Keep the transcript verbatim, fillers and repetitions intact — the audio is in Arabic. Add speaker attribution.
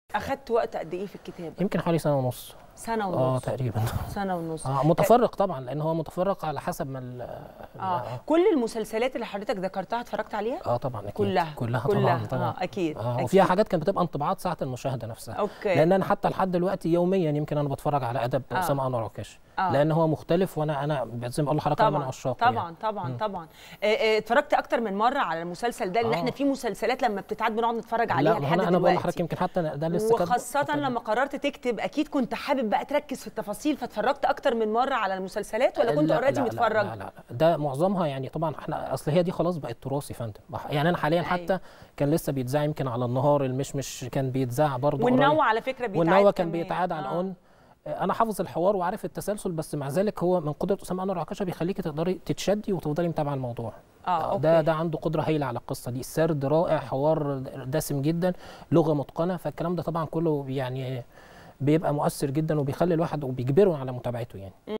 Speaker 1: اخدت وقت قد ايه في الكتابه؟
Speaker 2: يمكن حوالي سنه ونص.
Speaker 1: سنه ونص
Speaker 2: اه تقريبا.
Speaker 1: سنه ونص.
Speaker 2: اه متفرق طبعا، لان هو متفرق على حسب ما ال
Speaker 1: اه كل المسلسلات اللي حضرتك ذكرتها اتفرجت عليها؟
Speaker 2: اه طبعا اكيد.
Speaker 1: كلها
Speaker 2: كلها,
Speaker 1: كلها
Speaker 2: طبعا طبعا
Speaker 1: آه اكيد.
Speaker 2: اه
Speaker 1: أكيد.
Speaker 2: وفيها حاجات كانت بتبقى انطباعات ساعه المشاهده نفسها.
Speaker 1: اوكي.
Speaker 2: لان انا حتى لحد دلوقتي يوميا يمكن انا بتفرج على ادب
Speaker 1: آه.
Speaker 2: اسامه انور عكاشه.
Speaker 1: آه.
Speaker 2: لان هو مختلف، وانا انا زي ما بقول لحضرتك من عشاقه.
Speaker 1: طبعا
Speaker 2: يعني.
Speaker 1: طبعا طبعا طبعا اتفرجت اكتر من مره على المسلسل ده، لان
Speaker 2: آه.
Speaker 1: احنا في مسلسلات لما بتتعاد بنقعد نتفرج عليها لحد دلوقتي.
Speaker 2: انا بقول لحضرتك يمكن حتى ده لسه
Speaker 1: وخاصه لما قررت تكتب اكيد كنت حابب بقى تركز في التفاصيل، فاتفرجت اكتر من مره على المسلسلات ولا كنت اوريدي متفرج؟
Speaker 2: لا, لا لا ده معظمها يعني طبعا احنا اصل هي دي خلاص بقت تراثي فندم. يعني انا حاليا حتى أيوة. كان لسه بيتذاع يمكن على النهار، المشمش كان بيتذاع برضه،
Speaker 1: والنوع على فكره بيتعاد،
Speaker 2: والنوع كان بيتعاد على الاون. انا حافظ الحوار وعارف التسلسل، بس مع ذلك هو من قدره اسامه انور عكاشه بيخليكي تقدري تتشدي وتفضلي متابعه الموضوع.
Speaker 1: اه
Speaker 2: ده
Speaker 1: أوكي.
Speaker 2: ده عنده قدره هايله على القصه دي، سرد رائع، حوار دسم جدا، لغه متقنه، فالكلام ده طبعا كله يعني بيبقى مؤثر جدا وبيخلي الواحد وبيجبره على متابعته يعني.